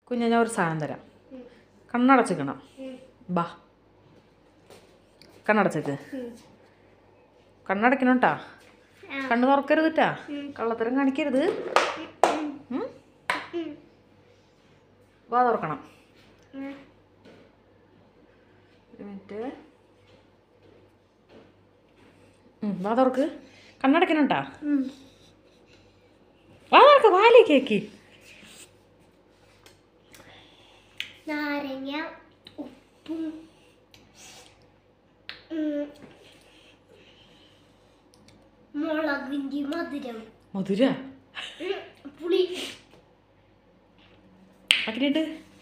കുഞ്ഞ ഞാൻ ഒരു സാധനം തരാം. കണ്ണടച്ചിക്കണം. ബാ, കണ്ണടച്ചേക്ക്. കണ്ണടയ്ക്കണം കേട്ടാ. കണ്ണ് തുറക്കരുത് കേട്ടാ. കള്ളത്തരം കാണിക്കരുത്. വാ തുറക്കണം. ഒരു മിനിറ്റ്. വാ തുറക്ക്. കണ്ണടയ്ക്കണം കേട്ടാ. വാ തുറക്ക്. വാലേക്കേക്ക്. നാരങ്ങ, ഉപ്പും മുളകിൻ്റെ മധുരം. മധുര പുളി ആക്കിയിട്ട്